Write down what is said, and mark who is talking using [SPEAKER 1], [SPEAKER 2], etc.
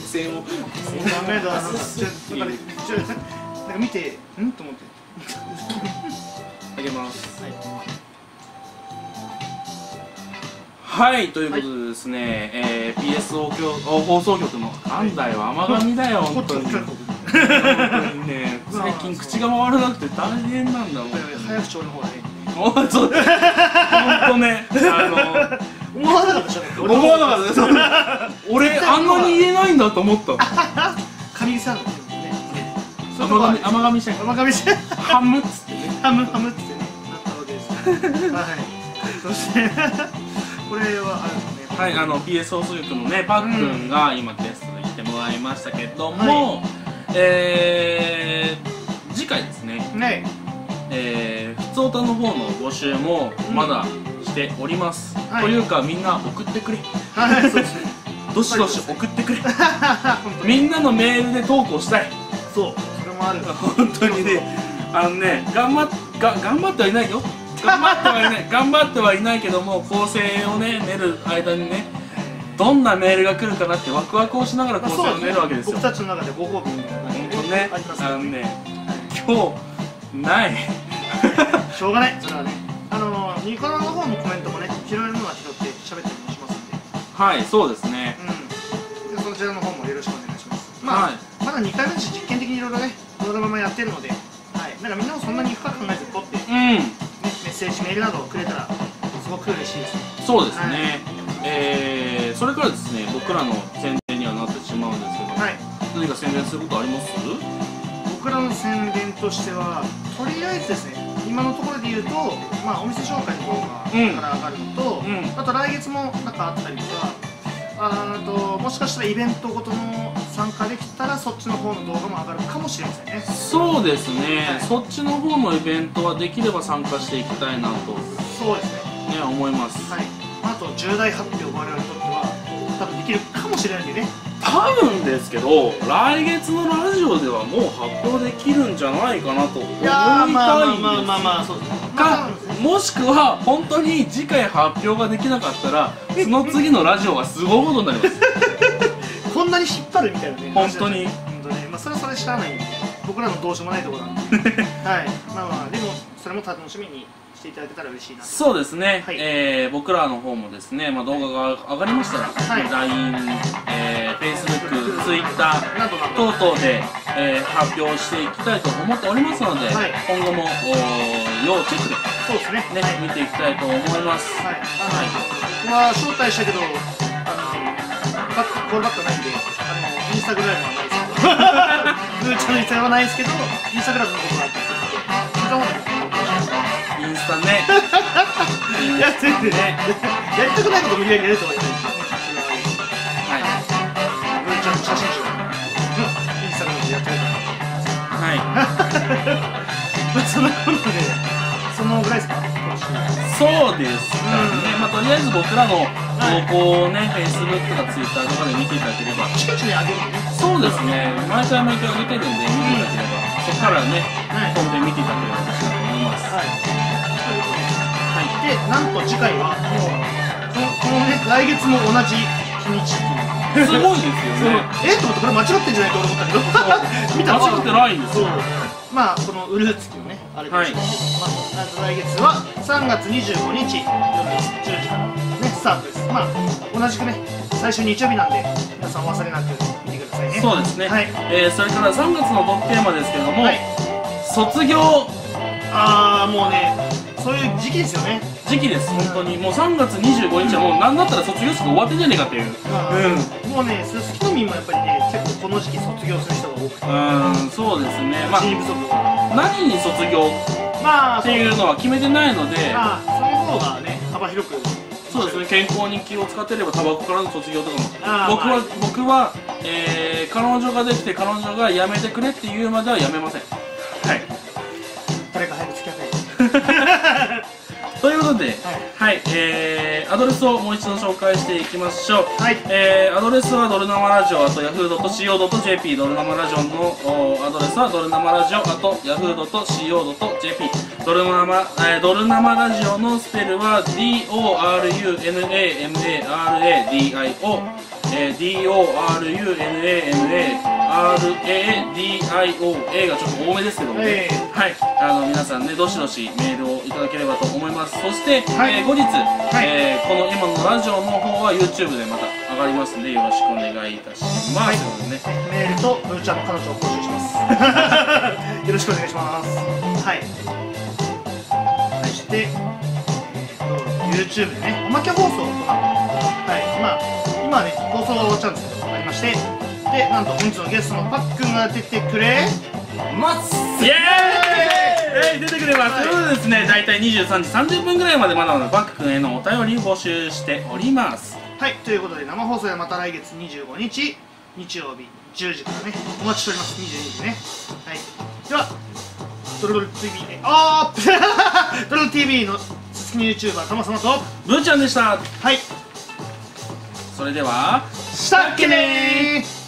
[SPEAKER 1] 線を
[SPEAKER 2] 考えたらなんか見てんと思って
[SPEAKER 1] あげます。はい、ということでですね、PS 放送局のなんだよ、甘噛みだよ、本当に。本当にね、最近口が回らなくて大変なんだもん。
[SPEAKER 2] 早口調の方がね。
[SPEAKER 1] そう、本当ね、
[SPEAKER 2] 思わなかったでしょ。
[SPEAKER 1] 思わなかったです。俺あんなに言えないんだと思った。
[SPEAKER 2] 神さんのね。
[SPEAKER 1] 甘噛みしたい。
[SPEAKER 2] 甘噛みして。
[SPEAKER 1] ハムっつってね。
[SPEAKER 2] ハムっつってね。なったわけです。はい。そしてこれはあれですね。
[SPEAKER 1] はい、PS 放送局のね、パックンが今ゲストで来てもらいましたけども、次回ですね。
[SPEAKER 2] ね。
[SPEAKER 1] ふつおたの方の募集もまだしております。というかみんな送ってくれ。
[SPEAKER 2] はい、そうですね。
[SPEAKER 1] どしどし送ってくれ。みんなのメールで投稿したい。
[SPEAKER 2] そう、それもある。
[SPEAKER 1] 本当にね、頑張ってはいないよ。頑張ってはいないけども、構成をね練る間にね、どんなメールが来るかなってワクワクをしながら構成を練るわけですよ。
[SPEAKER 2] 僕たちの中でご褒美みたいなね。
[SPEAKER 1] 本当ね、今日ない
[SPEAKER 2] しょうがない。それはね、ニコ生の方のコメントもね、拾えるのは拾って喋ったりもしますんで。
[SPEAKER 1] はい、そうですね。
[SPEAKER 2] でそちらの方もよろしくお願いします。まあ、まだ2回目だし実験的にいろいろね、動画ままやってるので、はい、なんかみんなもそんなに深く考えずポッて、ね、メッセージメールなどをくれたらすごく嬉しいですね。
[SPEAKER 1] そうですね。それからですね、僕らの宣伝にはなってしまうんですけど、何か宣伝することあります？
[SPEAKER 2] 僕らの宣伝としては、とりあえずですね、今のところで言うと、まあお店紹介の動画から上がるのと、あと来月もなんかあったりとか、もしかしたらイベントごとの参加できたらそっちの方の動画も上がるかもしれませんね。
[SPEAKER 1] そうですね、そっちの方のイベントはできれば参加していきたいなと、
[SPEAKER 2] そうですね、
[SPEAKER 1] 思います。
[SPEAKER 2] はい、あと重大発表を我々にとっては多分できるかもしれないんでね。
[SPEAKER 1] 多分ですけど、来月のラジオではもう発表できるんじゃないかなと思いたいんです。
[SPEAKER 2] そうですね。
[SPEAKER 1] もしくは本当に次回発表ができなかったらその次のラジオがすごいことになります。
[SPEAKER 2] こんなに引っ張るみたいなね。
[SPEAKER 1] 本当に。
[SPEAKER 2] まあそれはそれしかないんで、僕らのどうしようもないところなんで。はい。まあでもそれも楽しみにしていただけたら嬉しいなと。
[SPEAKER 1] そうですね。僕らの方もですね、動画が上がりましたら、LINE、Facebook、Twitter 等々で発表していきたいと思っておりますので、今後も要チェックで見ていきたいと思います。はい。
[SPEAKER 2] 僕は招待したけど、コールバックないんで、インスタグラムはないですけど、グーちゃんのインスタはないですけど、インスタグラムのことがあって、インスタね。やってるね。やりたくないこと無理やりやるとは言わない。はい。グーちゃんの写真集、インスタグラムでやってるから。はい。そんなことで、そのぐらいですか？
[SPEAKER 1] そうですね。とりあえず僕らの投稿をね、Facebook とか Twitter とかで見ていただければ、
[SPEAKER 2] チケチケ上げるね。
[SPEAKER 1] そうですね。毎回上げてるんで見ていただければ、そこからね、本編見ていただければ嬉しいなと思います。はい。
[SPEAKER 2] で、なんと次回はもうこのね、来月も同じ日にちっていう。
[SPEAKER 1] すごいですよね。
[SPEAKER 2] と思ってこれ間違ってんじゃないと思ったけど、見たら
[SPEAKER 1] 間違ってないんですよ。
[SPEAKER 2] まあこのウルーツっていうね、あれですけど、来月は3月25日夜10時からねスタートです。まあ同じくね最終日曜日なんで皆さんお忘れなく見てくださいね。
[SPEAKER 1] そうですね。それから3月のトークテーマですけれども、卒業。
[SPEAKER 2] もうね、そういう時期ですよね。
[SPEAKER 1] 時期です、本当に。もう3月25日はもう何だったら卒業式終わってんじゃねえかっていう。
[SPEAKER 2] もうね、すすきのみもやっぱりね、結構この時期卒業する人が多くて。
[SPEAKER 1] そうですね。
[SPEAKER 2] 人員不足。
[SPEAKER 1] 何に卒業っていうのは決めてないので、
[SPEAKER 2] そういう方がね、幅広く。
[SPEAKER 1] そうですね、健康に気を使ってればタバコからの卒業とかも。僕は、彼女ができて彼女が辞めてくれって言うまでは辞めません。はい。
[SPEAKER 2] 誰か早く付き合って。
[SPEAKER 1] ということで、アドレスをもう一度紹介していきましょう。アドレスはドルナマラジオ@yahoo.co.jp、 ドルナマラジオのアドレスはドルナマラジオ@yahoo.co.jp、 ドルナマラジオのスペルはDORUNAMARADIO DORUNAMARADIOA がちょっと多めですけどもね、はい、皆さんね、どしどしメールをいただければと思います。そして、後日、この今のラジオの方は YouTube でまた上がりますんで、よろしくお願いいたします。
[SPEAKER 2] メールとブーちゃんの彼女を募集します。よろしくお願いします。はい。そして、YouTube でね、おまけ放送とか、今ね、放送が終わっちゃうんですけど、ありまして、で、なんと本日のゲストのパックンが出てくれます。
[SPEAKER 1] イエーイ、出てくれます。ということでですね、大体23時30分ぐらいまでまだまだパックンへのお便りを募集しております。
[SPEAKER 2] はい、ということで生放送はまた来月25日日曜日10時からね、お待ちしております。22時ね。はい。では、ドロドロ TV で、ドロドロ TV のすすきに YouTuber たまさまと
[SPEAKER 1] ブーちゃんでした。
[SPEAKER 2] はい。
[SPEAKER 1] それでは、
[SPEAKER 2] したっけねー。